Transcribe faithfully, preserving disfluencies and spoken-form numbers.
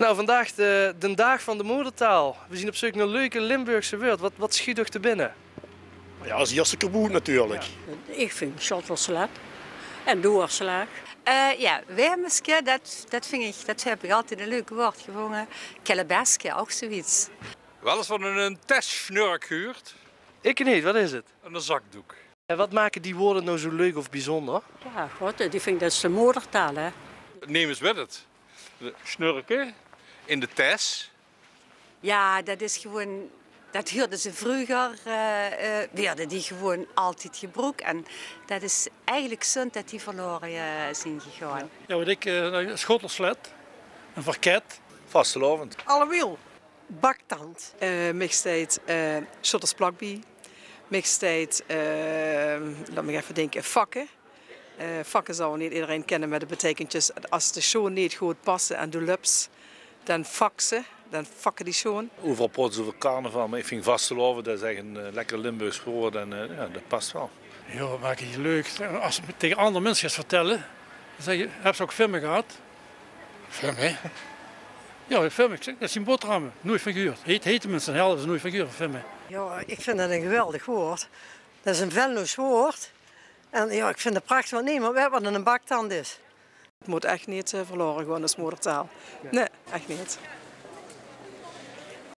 Nou, vandaag de, de dag van de moedertaal. We zien op zoek naar leuke Limburgse woord. Wat, wat schiet er te binnen? Ja, als eerste kaboet natuurlijk. Ja, ik vind shottelslag en doorslag. Uh, ja, wermeske, dat, dat, vind ik, dat heb ik altijd een leuk woord gevonden. Kelebeske, ook zoiets. Wel eens van een testsnurk gehuurd. Ik niet, wat is het? En een zakdoek. En wat maken die woorden nou zo leuk of bijzonder? Ja, god, die vind ik dat is de moedertaal, hè. Neem eens met het. De snurken in de tes. Ja, dat is gewoon... Dat huurden ze vroeger, uh, uh, werden die gewoon altijd gebruikt. En dat is eigenlijk zonde dat die verloren uh, zijn gegaan. Ja, wat ik, uh, een schotelslet, een varket. Vastelovend. Allewiel. Baktand. Uh, mixtijd uh, shottersplakbie. Mixtijd, uh, laat me even denken, vakken. Uh, vakken zou niet iedereen kennen met de betekentjes. Als de show niet goed passen en de lups, dan vaksen. Dan vakken die schoon. Overal praten ze over carnaval, maar ik vind vasteloven, dat is echt een uh, lekker Limburgs woord en uh, ja, dat past wel. Ja, wat maak je leuk. Als je het tegen andere mensen gaat vertellen, dan zeg je, heb ze ook filmen gehad? Filmen? Ja, filmen. Dat is een boterhammen. Nooit van gehuurd. Heet, hete mensen, de helft is nooit van gehuurd, filmen. Ja, ik vind dat een geweldig woord. Dat is een Venlo's woord. En ja, ik vind het prachtig, want niemand weet wat een baktand is. Het moet echt niet uh, verloren gaan als moedertaal. Nee, echt niet.